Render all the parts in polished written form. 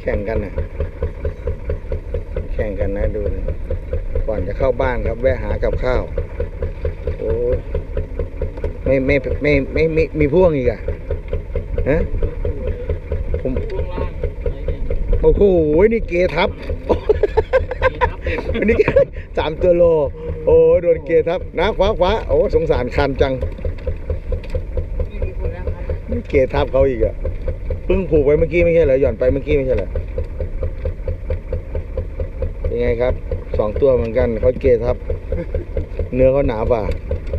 แข่งกันนะแข่งกันนะดูนะก่อนจะเข้าบ้านครับแวะหากับข้าวโอ้ไม่มีพ่วงอีกอะฮะผมโอ้โหนี่เกทับอันนี้3 ตัวโลโอ้โดนเกทับนะคว้าโอ้สงสารคันจังนี่เกทับเขาอีกอะเพิ่งผูกไว้เมื่อกี้ไม่ใช่เหรอหย่อนไปเมื่อกี้ไม่ใช่เหรอเป็นไงครับ2 ตัวเหมือนกันเขาเกทับเนื้อเขาหนาป่ะ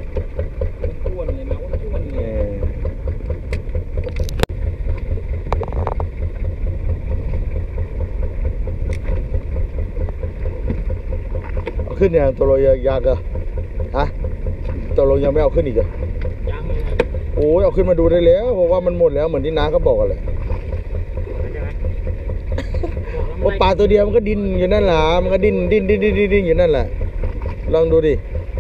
ขึ้นเนี่ยตัวเรายากอะฮะตัวเรายังไม่เอาขึ้นอีกเหรอยังโอ้ยเอาขึ้นมาดูได้แล้วเพราะว่ามันหมดแล้วเหมือนที่น้าเขาบอกกันเลยว่าปลาตัวเดียวมันก็ดิ้นอยู่นั่นแหละมันก็ดิ้นอยู่นั่นแหละลองดูดิ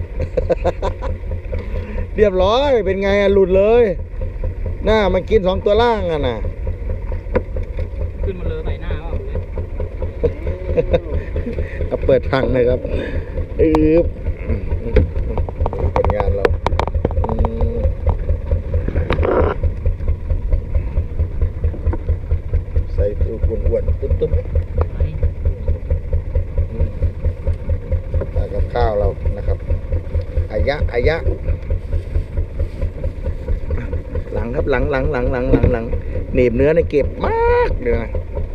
เรียบร้อยเป็นไงอะหลุดเลยน่ามันกิน2 ตัวล่างอะน่ะขึ้นมาเลยใส่หน้าเอาเปิดทางเลยครับผลงานเราใส่ตัวอ้วนๆตุ๊บกับข้าวเรานะครับอายะหลังครับหลังหนีบเนื้อในเก็บมากเดี๋ยวนะ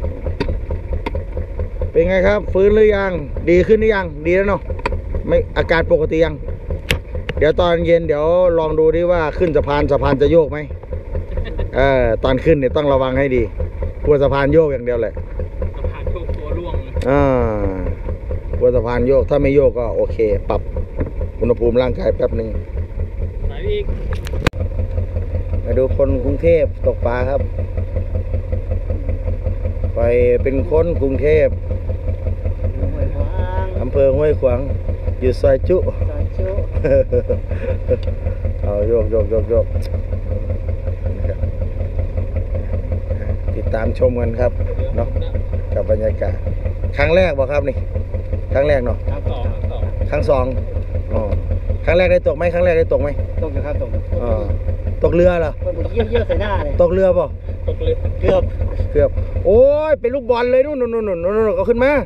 เป็นไงครับฟื้นหรือยังดีขึ้นหรือยังดีแล้วเนาะไม่อาการปกติยังเดี๋ยวตอนเย็นเดี๋ยวลองดูดิว่าขึ้นสะพานจะโยกไหมตอนขึ้นเนี่ยต้องระวังให้ดีกลัวสะพานโยกอย่างเดียวแหละสะพานโยกตัวร่วงกลัวสะพานโยกถ้าไม่โยกก็โอเคปรับอุณหภูมิร่างกายแป๊บหนึ่งไหนอีกมาดูคนกรุงเทพตกปลาครับไปเป็นคนกรุงเทพอำเภอห้วยขวางอยู่ซอยจุเอาโยกติดตามชมกันครับเนาะกับบรรยากาศครั้งแรกบอกครับนี่ครั้งแรกเนาะครั้งสองครั้งแรกได้ตกไหมตกอยู่ครับตกเรือเหรอเยี่ยใส่หน้าเลยตกเรือป่ะตกเรือเกือบโอ้ยเป็นลูกบอลเลยนู่นเอาขึ้นมา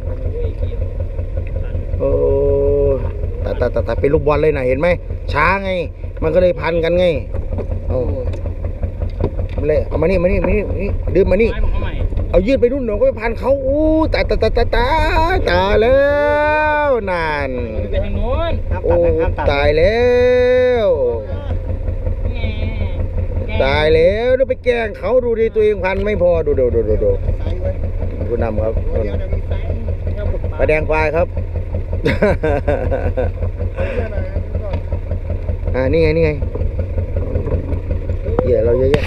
โอ้แต่เป็นลูกบอลเลยนะเห็นไหมช้าไงมันก็เลยพันกันไงเอามานี่ดื้อมานี่เอายืดไปนู่นหนูก็ไปพันเขาอู้ตายแล้วนานโอ้ตายแล้วดูไปแกล้งเขาดูดิตัวเองพันไม่พอดูผู้นำครับปลาแดงควายครับนี่ไงเหยื่อเราเยอะแยะ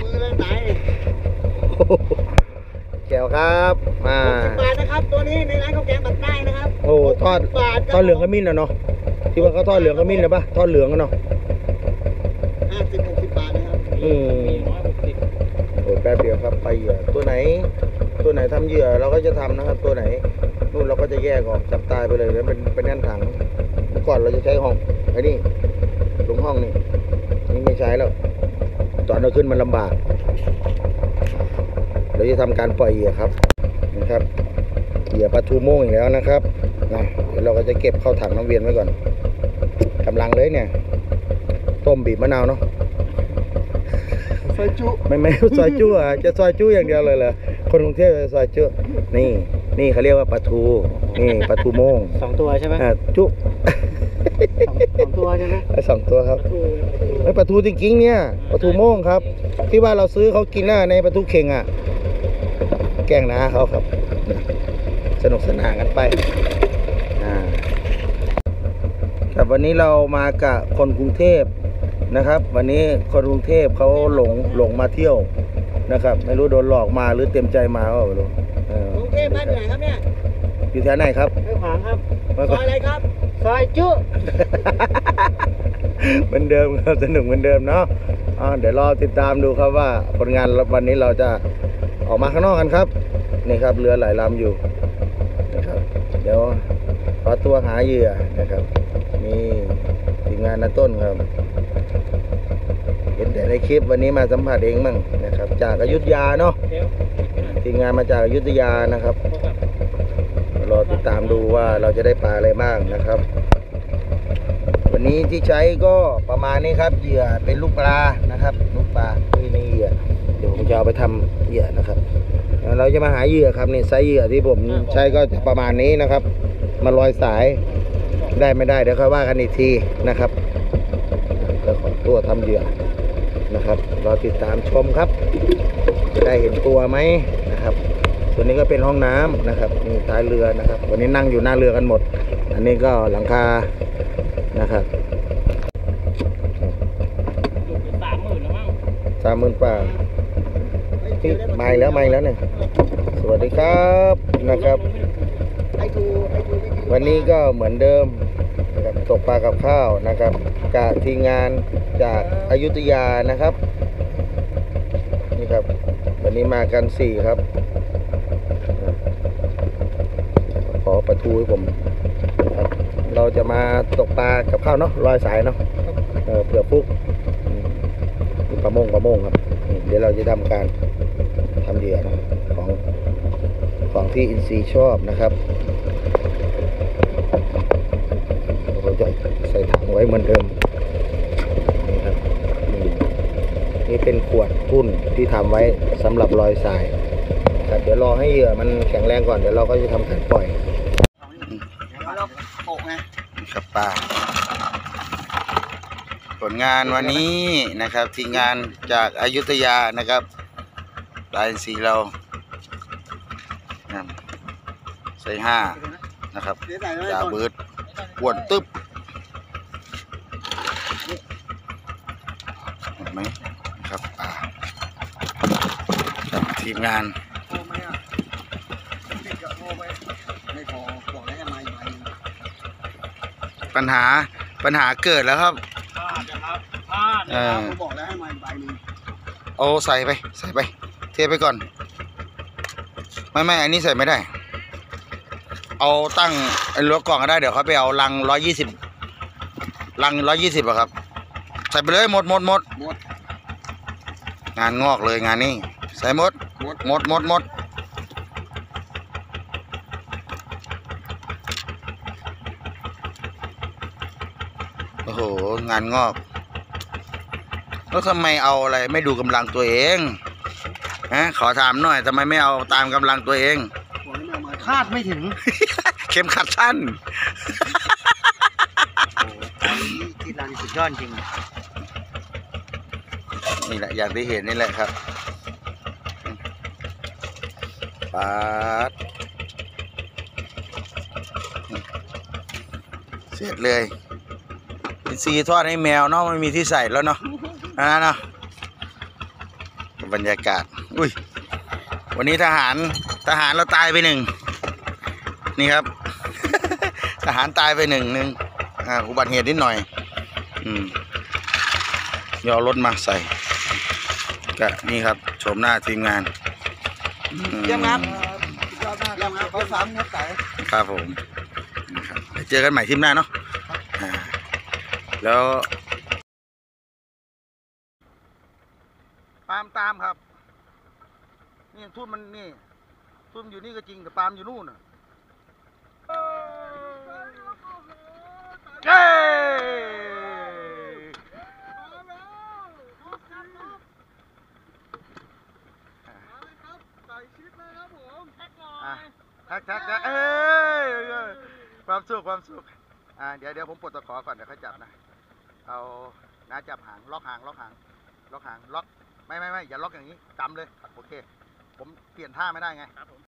แก้วครับ60 บาทนะครับตัวนี้ในร้านข้าวแกงปากใต้นะครับโอ้ทอดเหลืองขมิ้นนะเนาะที่ว่าเขาทอดเหลืองขมิ้นนะปะทอดเหลืองกันเนาะ50-60 บาทนะครับโอ้แป๊บเดียวครับไปเหยื่อตัวไหนทำเหยื่อเราก็จะทำนะครับตัวไหนนู่นเราก็จะแยกออกจับตายไปเลยแล้วเป็นแน่นถังเมื่อก่อนเราจะใช้ห้องไอ้นี่ลงห้องนี่ไม่ใช้แล้วตอนเราขึ้นมันลำบากเราจะทำการปล่อยเหยื่อครับนะครับเหยื่อปลาทูโม่งอีกแล้วนะครับเดี๋ยวเราก็จะเก็บเข้าถังน้ำเวียนไว้ก่อนกำลังเลยเนี่ยต้มบีบมะนาวเนาะซอยจุไม่ซอยจุจะซอยจุอย่างเดียวเลยเหรอคนกรุงเทพจะซอยจุนี่เขาเรียกว่าปลาทูนี่ปลาทูโม่ง2 ตัวใช่ไหมจุ2 ตัวใช่ไหม2 ตัวครับไอ้ปลาทูจริงๆเนี่ยปลาทูโม่งครับที่ว่าเราซื้อเขากินหน้าในปลาทูเข่งแกล้งน้าเขาครับสนุกสนานกันไปแต่วันนี้เรามากับคนกรุงเทพนะครับวันนี้คนกรุงเทพเขาหลงมาเที่ยวนะครับไม่รู้โดนหลอกมาหรือเต็มใจมาก็ไม่รู้กรุงเทพบ้านไหนครับเนี่ยอยู่แถวไหนครับห้วยขวางครับซอยอะไรครับซอยจุเหมือนเดิมครับสนุกเหมือนเดิมเนาะเดี๋ยวรอติดตามดูครับว่าผลงานวันนี้เราจะออกมาข้างนอกกันครับนี่ครับเรือหลายลำอยู่นะครับเดี๋ยวขอตัวหาเหยื่อนะครับนี่ทีมงานนาต้นครับเห็นแต่ในคลิปวันนี้มาสัมผัสเองมั่งนะครับจากอยุธยาเนาะทีมงานมาจากอยุธยานะครับรอติดตามดูว่าเราจะได้ปลาอะไรบ้างนะครับวันนี้ที่ใช้ก็ประมาณนี้ครับเหยื่อเป็นลูกปลานะครับลูกปลาที่นี่เหยื่อเดี๋ยวผมจะเอาไปทำเหยื่อนะครับเราจะมาหาเหยื่อครับนี่ไซส์เหยื่อที่ผมใช้ก็จะประมาณนี้นะครับมาลอยสายได้ไม่ได้เดี๋ยวค่อยว่ากันอีกทีนะครับแล้วขอตัวทำเหยื่อนะครับรอติดตามชมครับจะได้เห็นตัวไหมนะครับส่วนนี้ก็เป็นห้องน้ำนะครับนี่ท้ายเรือนะครับวันนี้นั่งอยู่หน้าเรือกันหมดอันนี้ก็หลังคานะครับ30,000 ป่าไม่แล้วเนี่ยสวัสดีครับนะครับวันนี้ก็เหมือนเดิมนะครับตกปลากับข้าวนะครับจากทีมงานจากอยุธยานะครับนี่ครับวันนี้มากัน4ครับขอประทูให้ผมครับเราจะมาตกปลากับข้าวเนาะลอยสายเนาะเผื่อปุ๊กปลาโมงครับเดี๋ยวเราจะทำการทำเหยื่อนะของที่อินซีชอบนะครับเราจะใส่ถังไว้เหมือนเดิมนี่ครับนี่เป็นขวดพุ่นที่ทำไว้สำหรับลอยสายครับเดี๋ยวรอให้เหยื่อมันแข็งแรงก่อนเดี๋ยวเราก็จะทำการปล่อยครับปลาผลงานวันนี้นะครับทีมงานจากอยุธยานะครับปลาอินทรีเราใส่5นะครับยาเบิร์ดอ้วนตึ๊บเห็นไหมครับทีมงานปัญหาเกิดแล้วครับบอกแล้วให้มาใบนึงเอาใส่ไปเทไปก่อนไม่อันนี้ใส่ไม่ได้เอาตั้งรั้วกล่องก็ได้เดี๋ยวเขาไปเอาลัง120อะครับใส่ไปเลยหมดงานงอกเลยงานนี้ใส่หมดโอ้โหงานงอกแล้วทำไมเอาอะไรไม่ดูกำลังตัวเองขอถามหน่อยทำไมไม่เอาตามกำลังตัวเองคาดไม่ถึงเข็มขัดสั้นที่ร้านสุดยอดจริงนี่แหละอย่างที่เห็นนี่แหละครับปาดเสร็จเลยอินทรีย์ทอดให้แมวเนาะมันมีที่ใส่แล้วเนาะเนาะบรรยากาศอุ้ยวันนี้ทหารเราตายไป1นี่ครับ ทหารตายไป1อุบัติเหตุนิดหน่อยยอรถมาใส่ก็นี่ครับชมหน้าทีมงานเยี่ยมครับเขา3เนื้อไก่ครับผมนะครับเจอกันใหม่ทีมหน้าเนาะแล้วปาล์มตามครับนี่ทุ่นมันนี่ทุ่นอยู่นี่ก็จริงแต่ปาล์มอยู่นู่นเย้แท็กความสุขเดี๋ยวผมปลดตะขอก่อนเดี๋ยวเขาจับนะเอาน้าจับหางล็อกหางล็อกไม่อย่าล็อกอย่างนี้จำเลยโอเคผมเปลี่ยนท่าไม่ได้ไงครับผม